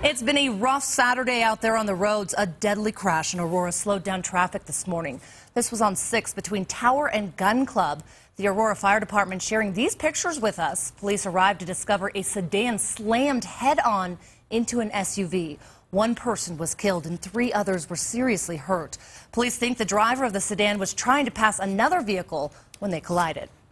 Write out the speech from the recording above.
It's been a rough Saturday out there on the roads. A deadly crash in Aurora slowed down traffic this morning. This was on 6 between Tower and Gun Club. The Aurora Fire Department sharing these pictures with us. Police arrived to discover a sedan slammed head-on into an SUV. One person was killed and 3 others were seriously hurt. Police think the driver of the sedan was trying to pass another vehicle when they collided.